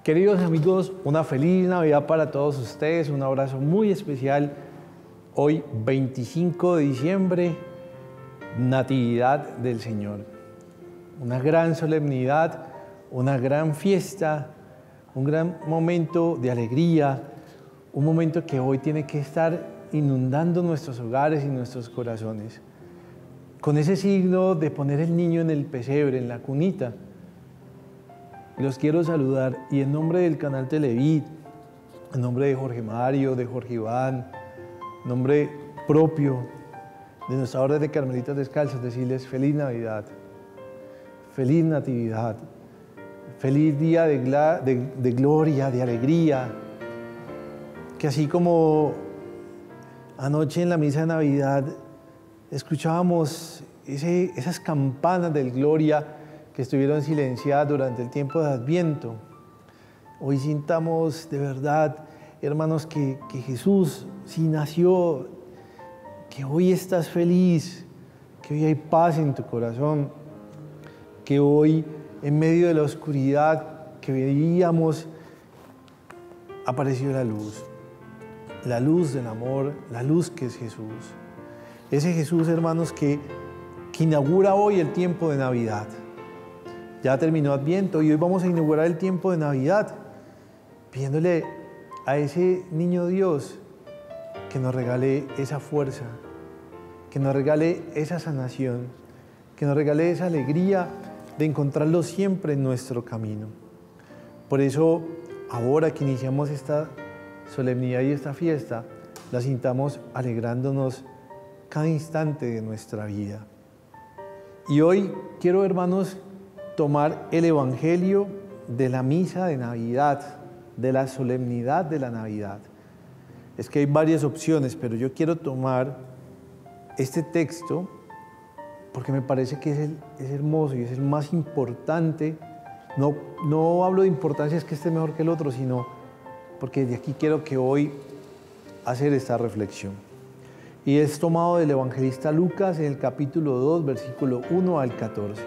Queridos amigos, una feliz Navidad para todos ustedes, un abrazo muy especial. Hoy, 25 de diciembre, Natividad del Señor. Una gran solemnidad, una gran fiesta, un gran momento de alegría, un momento que hoy tiene que estar inundando nuestros hogares y nuestros corazones. Con ese signo de poner el niño en el pesebre, en la cunita. Los quiero saludar y en nombre del canal Televid, en nombre de Jorge Mario, de Jorge Iván, en nombre propio de nuestra Orden de Carmelitas Descalzas, decirles feliz Navidad, feliz Natividad, feliz día de gloria, de alegría, que así como anoche en la misa de Navidad escuchábamos esas campanas del Gloria que estuvieron silenciadas durante el tiempo de Adviento. Hoy sintamos de verdad, hermanos, que Jesús sí nació, que hoy estás feliz, que hoy hay paz en tu corazón, que hoy en medio de la oscuridad que veíamos apareció la luz del amor, la luz que es Jesús. Ese Jesús, hermanos, que inaugura hoy el tiempo de Navidad. Ya terminó Adviento y hoy vamos a inaugurar el tiempo de Navidad, pidiéndole a ese niño Dios que nos regale esa fuerza, que nos regale esa sanación, que nos regale esa alegría de encontrarlo siempre en nuestro camino. Por eso, ahora que iniciamos esta solemnidad y esta fiesta, la sintamos alegrándonos cada instante de nuestra vida. Y hoy quiero, hermanos, tomar el Evangelio de la misa de Navidad, de la solemnidad de la Navidad. Es que hay varias opciones, pero yo quiero tomar este texto porque me parece que es hermoso y es el más importante. No hablo de importancia, es que esté mejor que el otro, sino porque de aquí quiero que hoy hacer esta reflexión. Y es tomado del evangelista Lucas en el capítulo 2, versículo 1 al 14.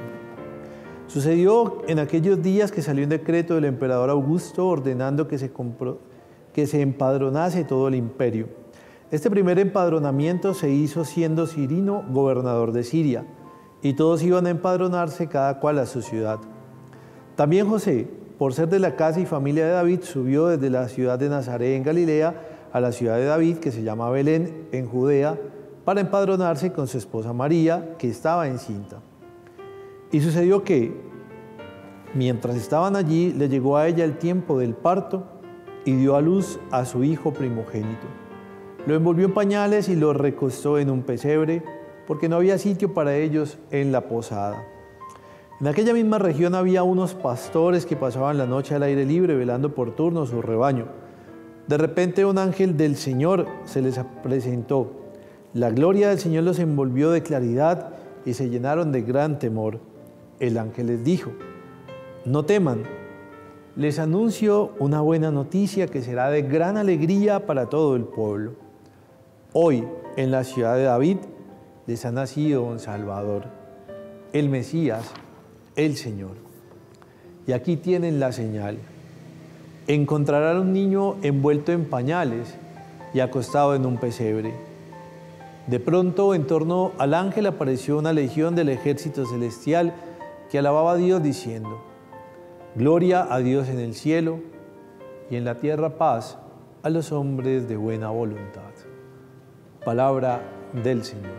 Sucedió en aquellos días que salió un decreto del emperador Augusto ordenando que se empadronase todo el imperio. Este primer empadronamiento se hizo siendo Cirino gobernador de Siria, y todos iban a empadronarse cada cual a su ciudad. También José, por ser de la casa y familia de David, subió desde la ciudad de Nazaret en Galilea a la ciudad de David, que se llama Belén, en Judea, para empadronarse con su esposa María, que estaba encinta. Y sucedió que, mientras estaban allí, le llegó a ella el tiempo del parto y dio a luz a su hijo primogénito. Lo envolvió en pañales y lo recostó en un pesebre, porque no había sitio para ellos en la posada. En aquella misma región había unos pastores que pasaban la noche al aire libre, velando por turno su rebaño. De repente un ángel del Señor se les presentó. La gloria del Señor los envolvió de claridad y se llenaron de gran temor. El ángel les dijo: no teman, les anuncio una buena noticia que será de gran alegría para todo el pueblo. Hoy, en la ciudad de David, les ha nacido un Salvador, el Mesías, el Señor. Y aquí tienen la señal. Encontrarán un niño envuelto en pañales y acostado en un pesebre. De pronto, en torno al ángel apareció una legión del ejército celestial que alababa a Dios diciendo: gloria a Dios en el cielo y en la tierra paz a los hombres de buena voluntad. Palabra del Señor.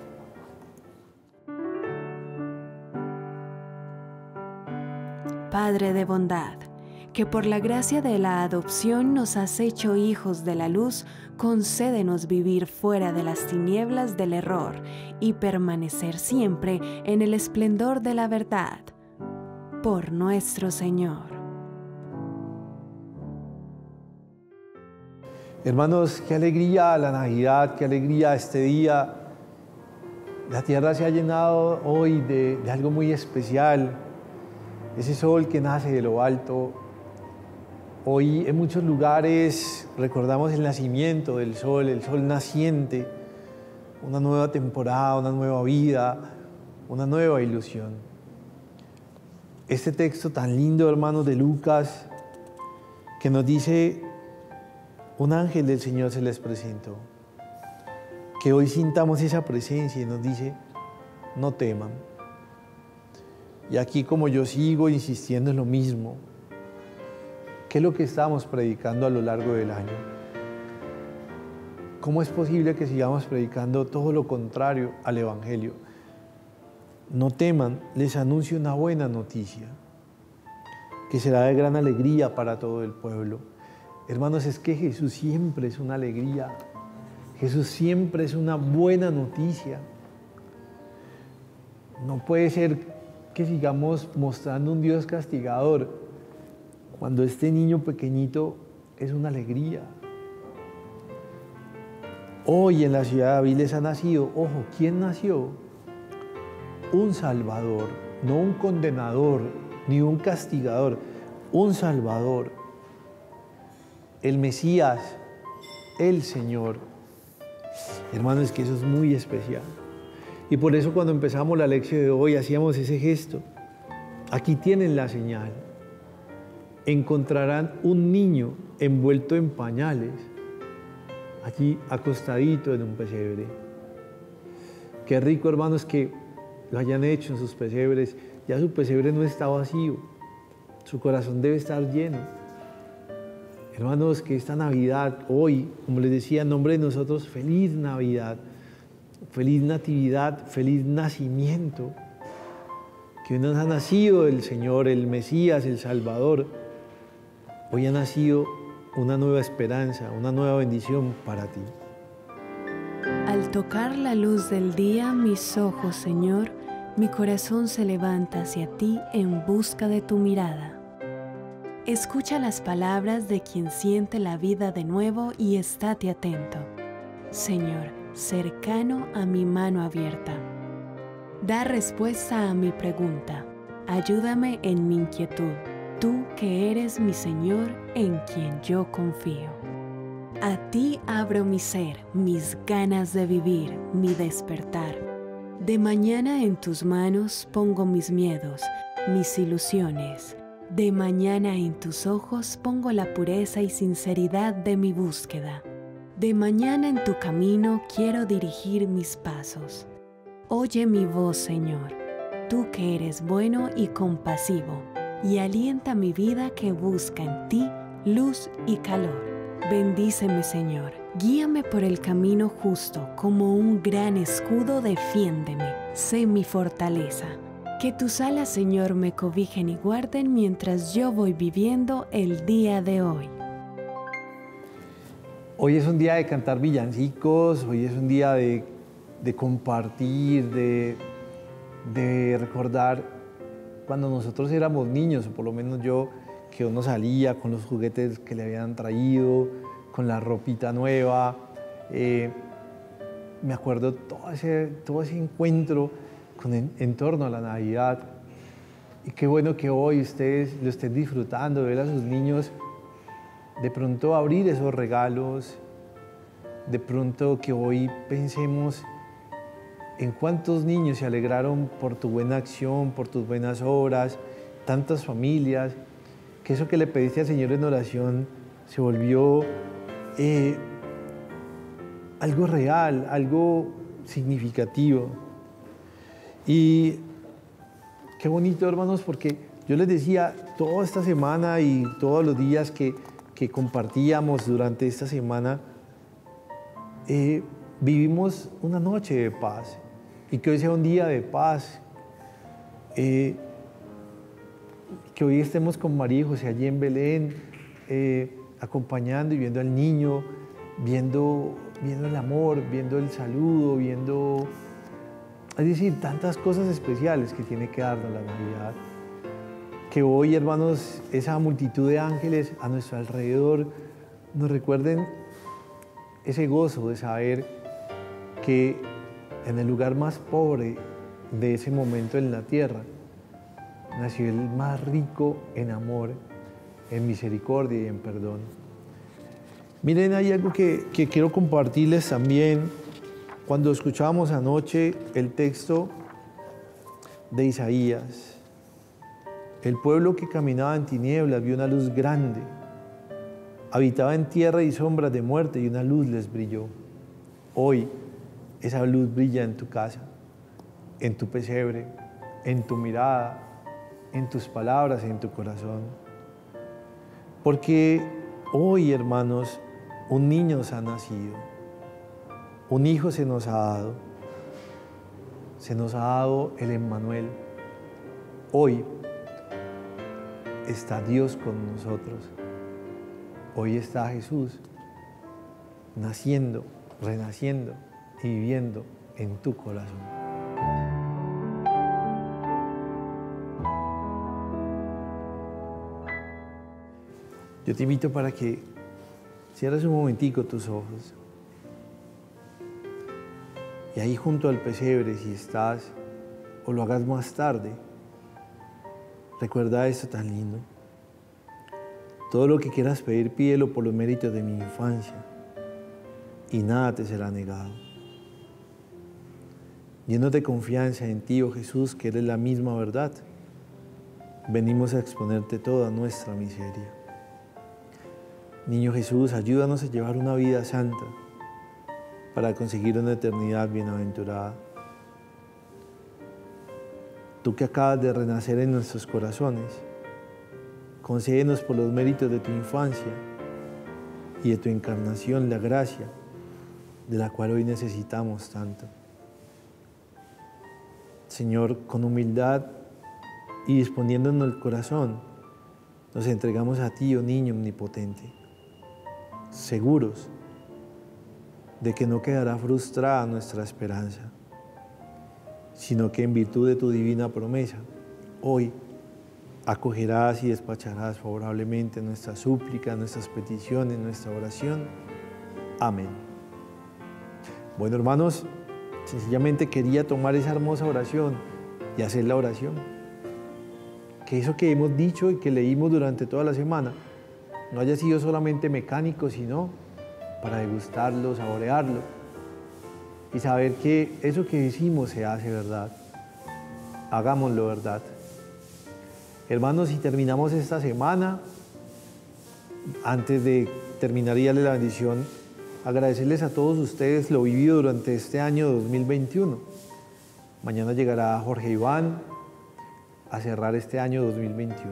Padre de bondad, que por la gracia de la adopción nos has hecho hijos de la luz, concédenos vivir fuera de las tinieblas del error y permanecer siempre en el esplendor de la verdad. Por nuestro Señor. Hermanos, qué alegría la Navidad, qué alegría este día. La tierra se ha llenado hoy de algo muy especial. Ese sol que nace de lo alto. Hoy en muchos lugares recordamos el nacimiento del sol, el sol naciente, una nueva temporada, una nueva vida, una nueva ilusión. Este texto tan lindo, hermanos, de Lucas, que nos dice, un ángel del Señor se les presentó. Que hoy sintamos esa presencia y nos dice, no teman. Y aquí, como yo sigo insistiendo en lo mismo, ¿qué es lo que estamos predicando a lo largo del año? ¿Cómo es posible que sigamos predicando todo lo contrario al Evangelio? No teman, les anuncio una buena noticia, que será de gran alegría para todo el pueblo. Hermanos, es que Jesús siempre es una alegría. Jesús siempre es una buena noticia. No puede ser que sigamos mostrando un Dios castigador cuando este niño pequeñito es una alegría. Hoy en la ciudad de David les ha nacido, ojo, ¿quién nació? Un Salvador, no un condenador, ni un castigador, un Salvador, el Mesías, el Señor. Hermanos, es que eso es muy especial. Y por eso cuando empezamos la lección de hoy hacíamos ese gesto. Aquí tienen la señal. Encontrarán un niño envuelto en pañales, allí acostadito en un pesebre. Qué rico, hermanos, que lo hayan hecho en sus pesebres. Ya su pesebre no está vacío, su corazón debe estar lleno. Hermanos, que esta Navidad, hoy, como les decía, en nombre de nosotros, feliz Navidad, feliz Natividad, feliz nacimiento. Que hoy nos ha nacido el Señor, el Mesías, el Salvador. Hoy ha nacido una nueva esperanza, una nueva bendición para ti. Al tocar la luz del día, mis ojos, Señor, mi corazón se levanta hacia ti en busca de tu mirada. Escucha las palabras de quien siente la vida de nuevo y estate atento, Señor, cercano a mi mano abierta. Da respuesta a mi pregunta, ayúdame en mi inquietud, tú que eres mi Señor en quien yo confío. A ti abro mi ser, mis ganas de vivir, mi despertar. De mañana en tus manos pongo mis miedos, mis ilusiones. De mañana en tus ojos pongo la pureza y sinceridad de mi búsqueda. De mañana en tu camino quiero dirigir mis pasos. Oye mi voz, Señor, tú que eres bueno y compasivo, y alienta mi vida que busca en ti luz y calor. Bendíceme, Señor, guíame por el camino justo, como un gran escudo defiéndeme, sé mi fortaleza. Que tus alas, Señor, me cobijen y guarden mientras yo voy viviendo el día de hoy. Hoy es un día de cantar villancicos, hoy es un día de compartir, de recordar cuando nosotros éramos niños, o por lo menos yo, que uno salía con los juguetes que le habían traído, con la ropita nueva. Me acuerdo todo ese encuentro en torno a la Navidad. Y qué bueno que hoy ustedes lo estén disfrutando, de ver a sus niños de pronto abrir esos regalos, de pronto que hoy pensemos en cuántos niños se alegraron por tu buena acción, por tus buenas obras, tantas familias, que eso que le pediste al Señor en oración se volvió algo real, algo significativo. Y qué bonito, hermanos, porque yo les decía, toda esta semana y todos los días que compartíamos durante esta semana, vivimos una noche de paz, y que hoy sea un día de paz, que hoy estemos con María y José allí en Belén, acompañando y viendo al niño, viendo el amor, viendo el saludo, es decir, tantas cosas especiales que tiene que darnos la Navidad. Que hoy, hermanos, esa multitud de ángeles a nuestro alrededor nos recuerden ese gozo de saber que en el lugar más pobre de ese momento en la tierra nació el más rico en amor, en misericordia y en perdón. Miren, hay algo que quiero compartirles también. Cuando escuchábamos anoche el texto de Isaías, el pueblo que caminaba en tinieblas vio una luz grande. Habitaba en tierra y sombras de muerte y una luz les brilló. Hoy esa luz brilla en tu casa, en tu pesebre, en tu mirada, en tus palabras, en tu corazón. Porque hoy, hermanos, un niño nos ha nacido, un hijo se nos ha dado el Emmanuel. Hoy está Dios con nosotros. Hoy está Jesús naciendo, renaciendo y viviendo en tu corazón. Yo te invito para que cierres un momentico tus ojos y ahí junto al pesebre, si estás, o lo hagas más tarde, recuerda esto tan lindo. Todo lo que quieras pedir, pídelo por los méritos de mi infancia y nada te será negado. Llenos de confianza en ti, oh Jesús, que eres la misma verdad, venimos a exponerte toda nuestra miseria. Niño Jesús, ayúdanos a llevar una vida santa para conseguir una eternidad bienaventurada. Tú que acabas de renacer en nuestros corazones, concédenos por los méritos de tu infancia y de tu encarnación la gracia de la cual hoy necesitamos tanto. Señor, con humildad y disponiéndonos el corazón, nos entregamos a ti, oh niño omnipotente, seguros de que no quedará frustrada nuestra esperanza, sino que en virtud de tu divina promesa, hoy acogerás y despacharás favorablemente nuestras súplicas, nuestras peticiones, nuestra oración. Amén. Bueno, hermanos, sencillamente quería tomar esa hermosa oración y hacer la oración. Que eso que hemos dicho y que leímos durante toda la semana no haya sido solamente mecánico, sino para degustarlo, saborearlo y saber que eso que decimos se hace verdad. Hagámoslo verdad. Hermanos, si terminamos esta semana, antes de terminar y darle la bendición, agradecerles a todos ustedes lo vivido durante este año 2021. Mañana llegará Jorge Iván a cerrar este año 2021.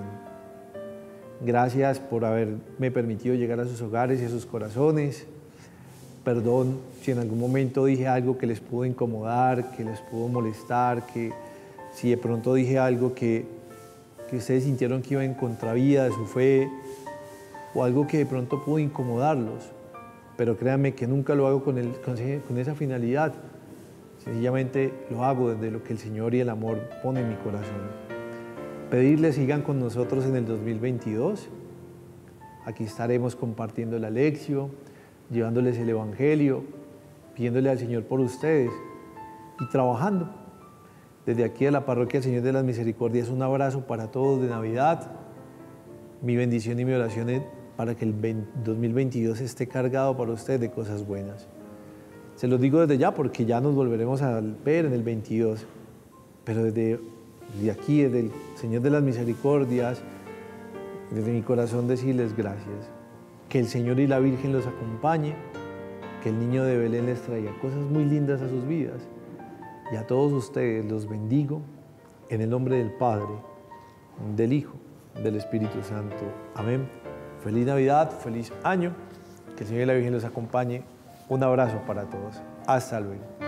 Gracias por haberme permitido llegar a sus hogares y a sus corazones. Perdón si en algún momento dije algo que les pudo incomodar, que les pudo molestar, que si de pronto dije algo que ustedes sintieron que iba en contravía de su fe o algo que de pronto pudo incomodarlos. Pero créanme que nunca lo hago con esa finalidad. Sencillamente lo hago desde lo que el Señor y el amor ponen en mi corazón. Pedirles sigan con nosotros en el 2022. Aquí estaremos compartiendo la lección, llevándoles el Evangelio, pidiéndole al Señor por ustedes y trabajando. Desde aquí a la Parroquia del Señor de las Misericordias, un abrazo para todos de Navidad. Mi bendición y mi oración es para que el 2022 esté cargado para ustedes de cosas buenas. Se los digo desde ya porque ya nos volveremos a ver en el 22. Pero desde aquí, desde el Señor de las Misericordias, desde mi corazón decirles gracias. Que el Señor y la Virgen los acompañe, que el niño de Belén les traiga cosas muy lindas a sus vidas. Y a todos ustedes los bendigo en el nombre del Padre, del Hijo, del Espíritu Santo. Amén. Feliz Navidad, feliz año. Que el Señor y la Virgen los acompañe. Un abrazo para todos. Hasta luego.